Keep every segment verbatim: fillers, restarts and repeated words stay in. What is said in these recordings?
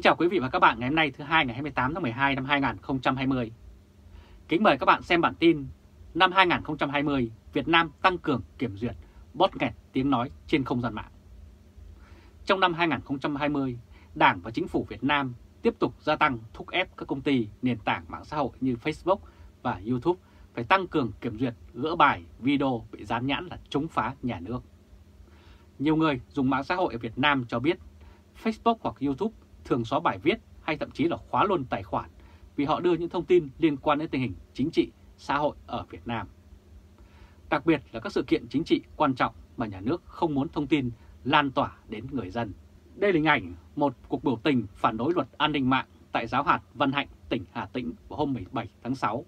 Kính chào quý vị và các bạn ngày hôm nay thứ hai ngày hai mươi tám tháng mười hai năm hai nghìn không trăm hai mươi. Kính mời các bạn xem bản tin năm hai nghìn không trăm hai mươi Việt Nam tăng cường kiểm duyệt bót nghẹt tiếng nói trên không gian mạng. Trong năm hai nghìn không trăm hai mươi, Đảng và Chính phủ Việt Nam tiếp tục gia tăng thúc ép các công ty nền tảng mạng xã hội như Facebook và YouTube phải tăng cường kiểm duyệt gỡ bài video bị dán nhãn là chống phá nhà nước. Nhiều người dùng mạng xã hội ở Việt Nam cho biết Facebook hoặc YouTube thường xóa bài viết hay thậm chí là khóa luôn tài khoản vì họ đưa những thông tin liên quan đến tình hình chính trị, xã hội ở Việt Nam. Đặc biệt là các sự kiện chính trị quan trọng mà nhà nước không muốn thông tin lan tỏa đến người dân. Đây là hình ảnh một cuộc biểu tình phản đối luật an ninh mạng tại giáo hạt Văn Hạnh, tỉnh Hà Tĩnh vào hôm mười bảy tháng sáu.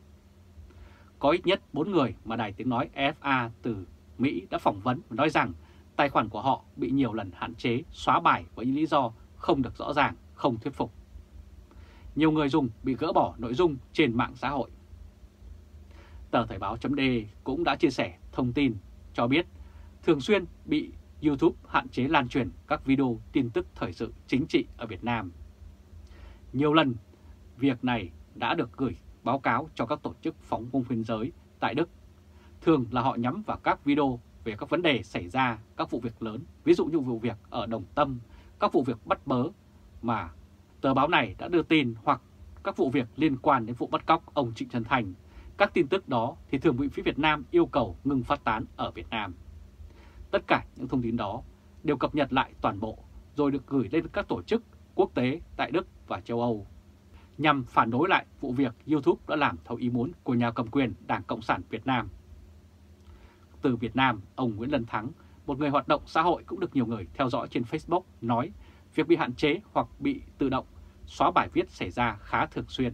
Có ít nhất bốn người mà Đài Tiếng Nói e ép a từ Mỹ đã phỏng vấn và nói rằng tài khoản của họ bị nhiều lần hạn chế xóa bài với những lý do không được rõ ràng, không thuyết phục. Nhiều người dùng bị gỡ bỏ nội dung trên mạng xã hội. Tờ Thời báo chấm D cũng đã chia sẻ thông tin cho biết thường xuyên bị YouTube hạn chế lan truyền các video tin tức thời sự chính trị ở Việt Nam. Nhiều lần việc này đã được gửi báo cáo cho các tổ chức phóng công biên giới tại Đức. Thường là họ nhắm vào các video về các vấn đề xảy ra, các vụ việc lớn, ví dụ như vụ việc ở Đồng Tâm, các vụ việc bắt bớ mà tờ báo này đã đưa tin hoặc các vụ việc liên quan đến vụ bắt cóc ông Trịnh Xuân Thanh. Các tin tức đó thì thường bị phía Việt Nam yêu cầu ngừng phát tán ở Việt Nam. Tất cả những thông tin đó đều cập nhật lại toàn bộ rồi được gửi lên các tổ chức quốc tế tại Đức và châu Âu nhằm phản đối lại vụ việc YouTube đã làm theo ý muốn của nhà cầm quyền Đảng Cộng sản Việt Nam. Từ Việt Nam, ông Nguyễn Lân Thắng, một người hoạt động xã hội cũng được nhiều người theo dõi trên Facebook, nói việc bị hạn chế hoặc bị tự động xóa bài viết xảy ra khá thường xuyên.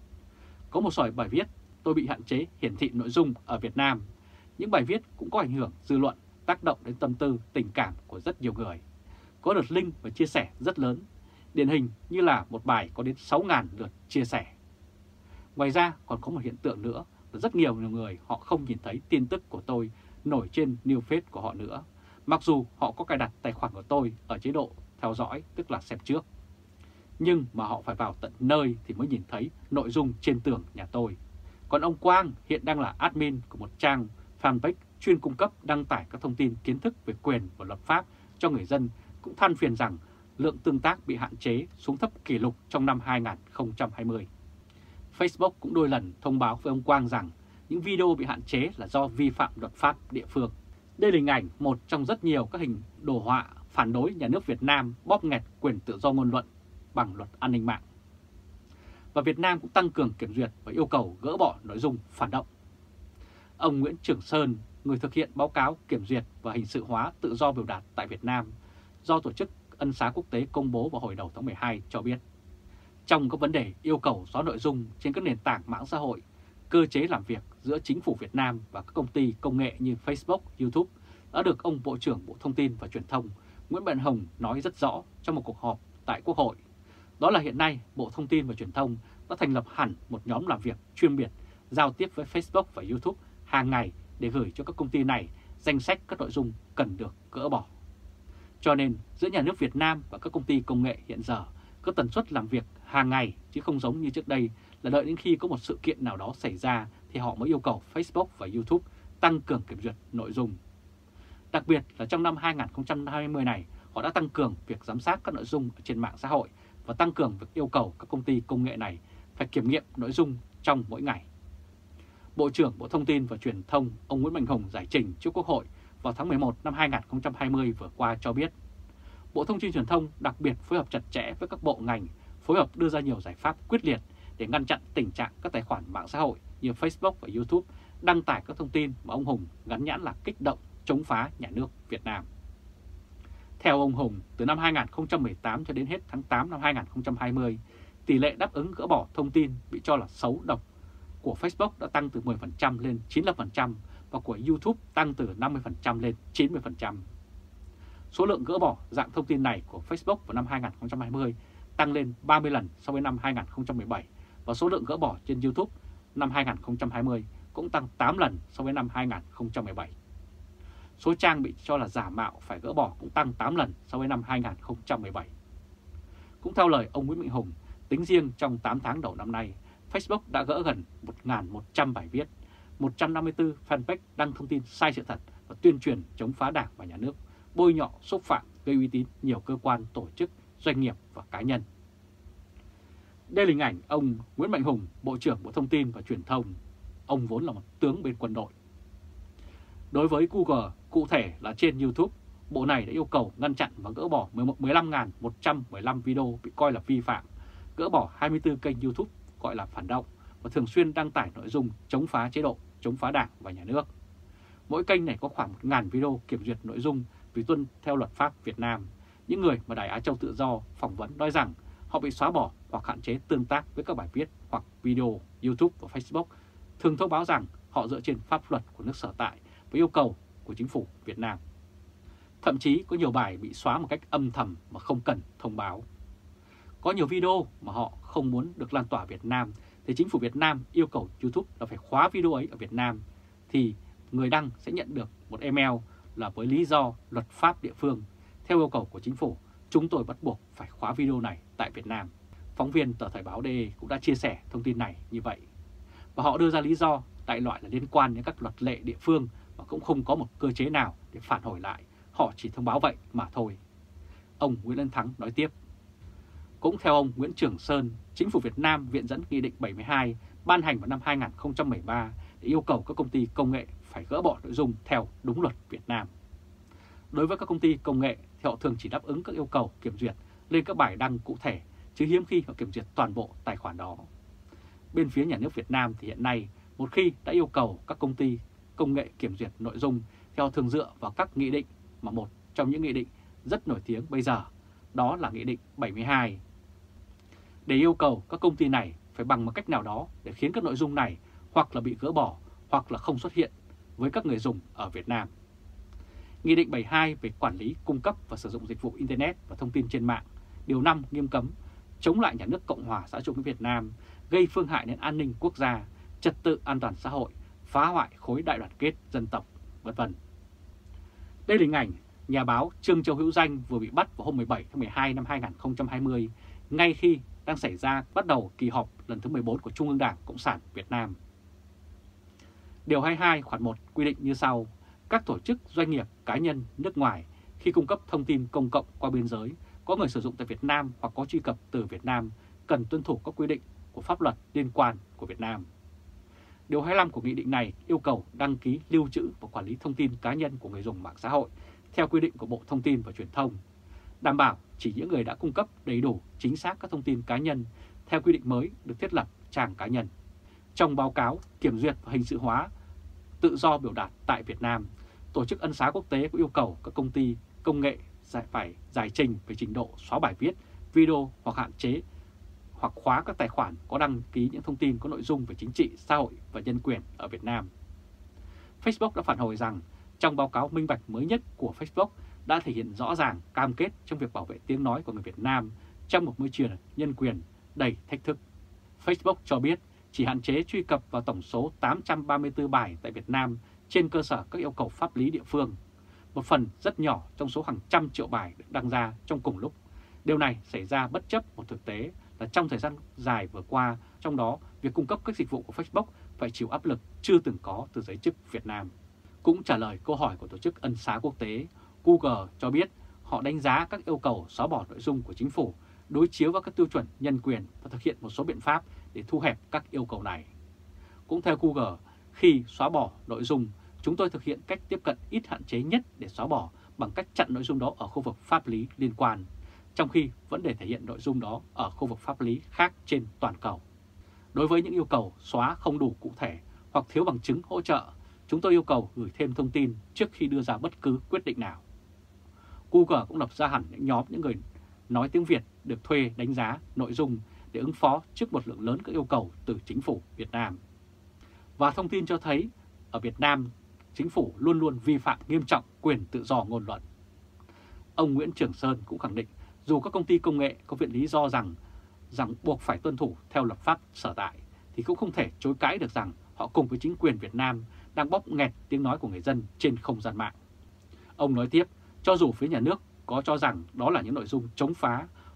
Có một số bài viết tôi bị hạn chế hiển thị nội dung ở Việt Nam. Những bài viết cũng có ảnh hưởng dư luận, tác động đến tâm tư, tình cảm của rất nhiều người. Có lượt link và chia sẻ rất lớn, điển hình như là một bài có đến sáu nghìn lượt chia sẻ. Ngoài ra còn có một hiện tượng nữa là rất nhiều người họ không nhìn thấy tin tức của tôi nổi trên new feed của họ nữa, mặc dù họ có cài đặt tài khoản của tôi ở chế độ theo dõi, tức là xem trước. Nhưng mà họ phải vào tận nơi thì mới nhìn thấy nội dung trên tường nhà tôi. Còn ông Quang hiện đang là admin của một trang fanpage chuyên cung cấp đăng tải các thông tin kiến thức về quyền và luật pháp cho người dân, cũng than phiền rằng lượng tương tác bị hạn chế xuống thấp kỷ lục trong năm hai nghìn không trăm hai mươi. Facebook cũng đôi lần thông báo với ông Quang rằng những video bị hạn chế là do vi phạm luật pháp địa phương. Đây là hình ảnh một trong rất nhiều các hình đồ họa phản đối nhà nước Việt Nam bóp nghẹt quyền tự do ngôn luận bằng luật an ninh mạng. Và Việt Nam cũng tăng cường kiểm duyệt và yêu cầu gỡ bỏ nội dung phản động. Ông Nguyễn Trường Sơn, người thực hiện báo cáo kiểm duyệt và hình sự hóa tự do biểu đạt tại Việt Nam do Tổ chức Ân xá Quốc tế công bố vào hồi đầu tháng mười hai cho biết, trong các vấn đề yêu cầu xóa nội dung trên các nền tảng mạng xã hội, cơ chế làm việc giữa chính phủ Việt Nam và các công ty công nghệ như Facebook, YouTube đã được ông Bộ trưởng Bộ Thông tin và Truyền thông Nguyễn Mạnh Hùng nói rất rõ trong một cuộc họp tại Quốc hội. Đó là hiện nay Bộ Thông tin và Truyền thông đã thành lập hẳn một nhóm làm việc chuyên biệt giao tiếp với Facebook và YouTube hàng ngày để gửi cho các công ty này danh sách các nội dung cần được gỡ bỏ. Cho nên giữa nhà nước Việt Nam và các công ty công nghệ hiện giờ có tần suất làm việc hàng ngày, chứ không giống như trước đây là đợi đến khi có một sự kiện nào đó xảy ra thì họ mới yêu cầu Facebook và YouTube tăng cường kiểm duyệt nội dung. Đặc biệt là trong năm hai nghìn không trăm hai mươi này, họ đã tăng cường việc giám sát các nội dung trên mạng xã hội và tăng cường việc yêu cầu các công ty công nghệ này phải kiểm nghiệm nội dung trong mỗi ngày. Bộ trưởng Bộ Thông tin và Truyền thông ông Nguyễn Mạnh Hùng giải trình trước Quốc hội vào tháng mười một năm hai nghìn không trăm hai mươi vừa qua cho biết, Bộ Thông tin Truyền thông đặc biệt phối hợp chặt chẽ với các bộ ngành, phối hợp đưa ra nhiều giải pháp quyết liệt để ngăn chặn tình trạng các tài khoản mạng xã hội như Facebook và YouTube đăng tải các thông tin mà ông Hùng gắn nhãn là kích động chống phá nhà nước Việt Nam. Theo ông Hùng, từ năm hai nghìn không trăm mười tám cho đến hết tháng tám năm hai nghìn không trăm hai mươi, tỷ lệ đáp ứng gỡ bỏ thông tin bị cho là xấu độc của Facebook đã tăng từ mười phần trăm lên chín mươi lăm phần trăm và của YouTube tăng từ năm mươi phần trăm lên chín mươi phần trăm. Số lượng gỡ bỏ dạng thông tin này của Facebook vào năm hai nghìn không trăm hai mươi tăng lên ba mươi lần so với năm hai nghìn không trăm mười bảy và số lượng gỡ bỏ trên YouTube năm hai nghìn không trăm hai mươi cũng tăng tám lần so với năm hai nghìn không trăm mười bảy. Số trang bị cho là giả mạo phải gỡ bỏ cũng tăng tám lần so với năm hai nghìn không trăm mười bảy. Cũng theo lời ông Nguyễn Mạnh Hùng, tính riêng trong tám tháng đầu năm nay, Facebook đã gỡ gần một nghìn một trăm bài viết, một trăm năm mươi tư fanpage đăng thông tin sai sự thật và tuyên truyền chống phá Đảng và Nhà nước, bôi nhọ, xúc phạm, gây uy tín nhiều cơ quan, tổ chức, doanh nghiệp và cá nhân. Đây là hình ảnh ông Nguyễn Mạnh Hùng, Bộ trưởng Bộ Thông tin và Truyền thông. Ông vốn là một tướng bên quân đội. Đối với Google, cụ thể là trên YouTube, bộ này đã yêu cầu ngăn chặn và gỡ bỏ mười lăm nghìn một trăm mười lăm video bị coi là vi phạm, gỡ bỏ hai mươi tư kênh YouTube gọi là phản động và thường xuyên đăng tải nội dung chống phá chế độ, chống phá Đảng và Nhà nước. Mỗi kênh này có khoảng một nghìn video kiểm duyệt nội dung vì tuân theo luật pháp Việt Nam. Những người mà Đài Á Châu Tự Do phỏng vấn nói rằng họ bị xóa bỏ hoặc hạn chế tương tác với các bài viết hoặc video YouTube và Facebook, thường thông báo rằng họ dựa trên pháp luật của nước sở tại và yêu cầu của chính phủ Việt Nam. Thậm chí có nhiều bài bị xóa một cách âm thầm mà không cần thông báo. Có nhiều video mà họ không muốn được lan tỏa Việt Nam thì chính phủ Việt Nam yêu cầu YouTube là phải khóa video ấy ở Việt Nam, thì người đăng sẽ nhận được một email là với lý do luật pháp địa phương. Theo yêu cầu của chính phủ, chúng tôi bắt buộc phải khóa video này tại Việt Nam. Phóng viên tờ Thời báo đê e cũng đã chia sẻ thông tin này như vậy. Và họ đưa ra lý do đại loại là liên quan đến các luật lệ địa phương mà cũng không có một cơ chế nào để phản hồi lại. Họ chỉ thông báo vậy mà thôi. Ông Nguyễn Lân Thắng nói tiếp. Cũng theo ông Nguyễn Trường Sơn, chính phủ Việt Nam viện dẫn Nghị định bảy mươi hai ban hành vào năm hai nghìn không trăm mười ba để yêu cầu các công ty công nghệ phải gỡ bỏ nội dung theo đúng luật Việt Nam. Đối với các công ty công nghệ thì họ thường chỉ đáp ứng các yêu cầu kiểm duyệt lên các bài đăng cụ thể, chứ hiếm khi họ kiểm duyệt toàn bộ tài khoản đó. Bên phía Nhà nước Việt Nam thì hiện nay, một khi đã yêu cầu các công ty công nghệ kiểm duyệt nội dung thì họ thường dựa vào các nghị định, mà một trong những nghị định rất nổi tiếng bây giờ đó là Nghị định bảy mươi hai. Để yêu cầu các công ty này phải bằng một cách nào đó để khiến các nội dung này hoặc là bị gỡ bỏ hoặc là không xuất hiện với các người dùng ở Việt Nam. Nghị định bảy mươi hai về quản lý, cung cấp và sử dụng dịch vụ Internet và thông tin trên mạng, điều năm nghiêm cấm chống lại nhà nước Cộng hòa xã hội chủ nghĩa Việt Nam, gây phương hại đến an ninh quốc gia, trật tự an toàn xã hội, phá hoại khối đại đoàn kết dân tộc, vân vân. Đây là hình ảnh nhà báo Trương Châu Hữu Danh vừa bị bắt vào hôm mười bảy tháng mười hai năm hai nghìn không trăm hai mươi, ngay khi đang xảy ra bắt đầu kỳ họp lần thứ mười bốn của Trung ương Đảng Cộng sản Việt Nam. Điều hai mươi hai khoản một quy định như sau: các tổ chức, doanh nghiệp, cá nhân nước ngoài khi cung cấp thông tin công cộng qua biên giới có người sử dụng tại Việt Nam hoặc có truy cập từ Việt Nam cần tuân thủ các quy định của pháp luật liên quan của Việt Nam. Điều hai mươi lăm của nghị định này yêu cầu đăng ký, lưu trữ và quản lý thông tin cá nhân của người dùng mạng xã hội theo quy định của Bộ Thông tin và Truyền thông, đảm bảo chỉ những người đã cung cấp đầy đủ, chính xác các thông tin cá nhân theo quy định mới được thiết lập trang cá nhân. Trong báo cáo kiểm duyệt và hình sự hóa tự do biểu đạt tại Việt Nam, Tổ chức Ân xá Quốc tế cũng yêu cầu các công ty công nghệ phải giải trình về trình độ xóa bài viết, video hoặc hạn chế hoặc khóa các tài khoản có đăng ký những thông tin có nội dung về chính trị, xã hội và nhân quyền ở Việt Nam. Facebook đã phản hồi rằng trong báo cáo minh bạch mới nhất của Facebook đã thể hiện rõ ràng cam kết trong việc bảo vệ tiếng nói của người Việt Nam trong một môi trường nhân quyền đầy thách thức. Facebook cho biết chỉ hạn chế truy cập vào tổng số tám trăm ba mươi tư bài tại Việt Nam trên cơ sở các yêu cầu pháp lý địa phương, một phần rất nhỏ trong số hàng trăm triệu bài được đăng ra trong cùng lúc. Điều này xảy ra bất chấp một thực tế là trong thời gian dài vừa qua, trong đó việc cung cấp các dịch vụ của Facebook phải chịu áp lực chưa từng có từ giới chức Việt Nam. Cũng trả lời câu hỏi của Tổ chức Ân xá Quốc tế, Google cho biết họ đánh giá các yêu cầu xóa bỏ nội dung của chính phủ, đối chiếu với các tiêu chuẩn nhân quyền và thực hiện một số biện pháp để thu hẹp các yêu cầu này. Cũng theo Google, khi xóa bỏ nội dung, chúng tôi thực hiện cách tiếp cận ít hạn chế nhất để xóa bỏ bằng cách chặn nội dung đó ở khu vực pháp lý liên quan, trong khi vẫn để thể hiện nội dung đó ở khu vực pháp lý khác trên toàn cầu. Đối với những yêu cầu xóa không đủ cụ thể hoặc thiếu bằng chứng hỗ trợ, chúng tôi yêu cầu gửi thêm thông tin trước khi đưa ra bất cứ quyết định nào. Google cũng lập ra hẳn những nhóm những người nói tiếng Việt được thuê đánh giá nội dung để ứng phó trước một lượng lớn các yêu cầu từ chính phủ Việt Nam. Và thông tin cho thấy ở Việt Nam, chính phủ luôn luôn vi phạm nghiêm trọng quyền tự do ngôn luận. Ông Nguyễn Trường Sơn cũng khẳng định dù các công ty công nghệ có viện lý do rằng rằng buộc phải tuân thủ theo luật pháp sở tại thì cũng không thể chối cãi được rằng họ cùng với chính quyền Việt Nam đang bóp nghẹt tiếng nói của người dân trên không gian mạng. Ông nói tiếp, cho dù phía nhà nước có cho rằng đó là những nội dung chống phá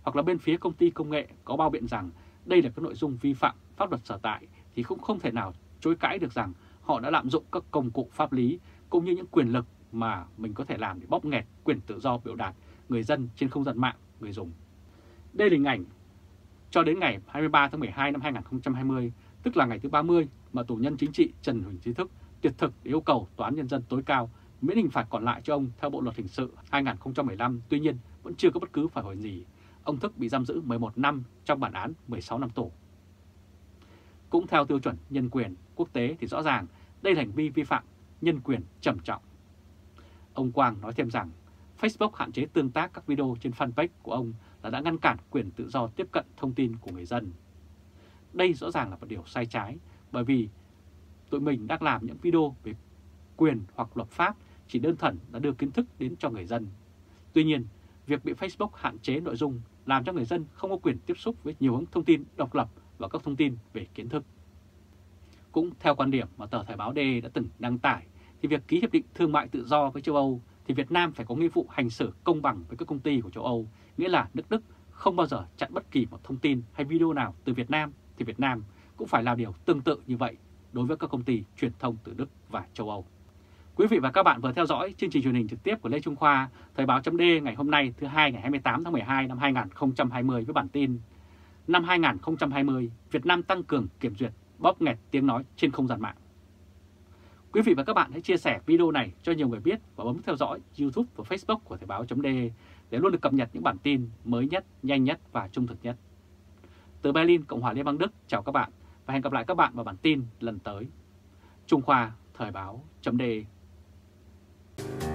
hoặc là bên phía công ty công nghệ có bao biện rằng đây là các nội dung vi phạm pháp luật sở tại thì cũng không thể nào chối cãi được rằng họ đã lạm dụng các công cụ pháp lý cũng như những quyền lực mà mình có thể làm để bóp nghẹt quyền tự do biểu đạt người dân trên không gian mạng, người dùng. Đây là hình ảnh cho đến ngày hai mươi ba tháng mười hai năm hai nghìn không trăm hai mươi, tức là ngày thứ ba mươi mà tù nhân chính trị Trần Huỳnh Chí Thức tuyệt thực để yêu cầu Tòa án Nhân dân tối cao miễn hình phạt còn lại cho ông theo Bộ Luật Hình sự hai nghìn không trăm mười lăm. Tuy nhiên, vẫn chưa có bất cứ phản hồi gì. Ông Thức bị giam giữ mười một năm trong bản án mười sáu năm tù. Cũng theo tiêu chuẩn nhân quyền quốc tế thì rõ ràng đây là hành vi vi phạm nhân quyền trầm trọng. Ông Quang nói thêm rằng Facebook hạn chế tương tác các video trên fanpage của ông là đã ngăn cản quyền tự do tiếp cận thông tin của người dân. Đây rõ ràng là một điều sai trái, bởi vì tụi mình đang làm những video về quyền hoặc luật pháp chỉ đơn thuần là đưa kiến thức đến cho người dân. Tuy nhiên, việc bị Facebook hạn chế nội dung làm cho người dân không có quyền tiếp xúc với nhiều hướng thông tin độc lập và các thông tin về kiến thức. Cũng theo quan điểm mà tờ Thời báo D đã từng đăng tải, thì việc ký hiệp định thương mại tự do với châu Âu thì Việt Nam phải có nghĩa vụ hành xử công bằng với các công ty của châu Âu, nghĩa là nước Đức không bao giờ chặn bất kỳ một thông tin hay video nào từ Việt Nam, thì Việt Nam cũng phải làm điều tương tự như vậy đối với các công ty truyền thông từ Đức và châu Âu. Quý vị và các bạn vừa theo dõi chương trình truyền hình trực tiếp của Lê Trung Khoa, Thời báo chấm D ngày hôm nay thứ hai ngày hai mươi tám tháng mười hai năm hai nghìn không trăm hai mươi với bản tin năm hai nghìn không trăm hai mươi, Việt Nam tăng cường kiểm duyệt bóp nghẹt tiếng nói trên không gian mạng. Quý vị và các bạn hãy chia sẻ video này cho nhiều người biết và bấm theo dõi YouTube và Facebook của Thời báo chấm D để luôn được cập nhật những bản tin mới nhất, nhanh nhất và trung thực nhất. Từ Berlin, Cộng hòa Liên bang Đức, chào các bạn và hẹn gặp lại các bạn vào bản tin lần tới. Trung Khoa, Thời báo chấm D.